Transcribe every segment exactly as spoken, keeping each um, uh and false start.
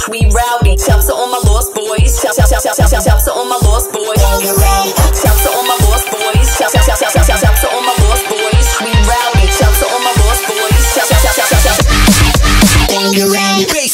we rowdy. Shouts to all my lost boys. Shout, shout, shout, shout, shout, shout, shouts to all my lost boys. Shouts to all my lost boys. Shout, shout, shout, shout, shout, shout, shouts to all my lost boys. We rowdy. Shouts to all my lost boys. Shout, shout, shout, shout, shout, shout. Bangarang. Bass.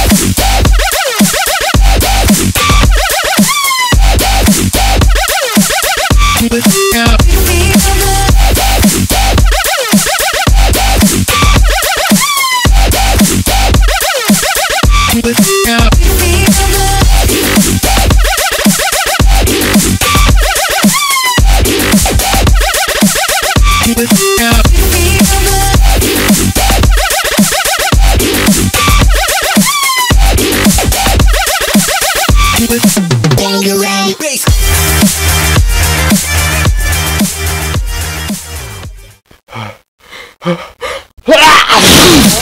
Bangarang. Bass. Ah!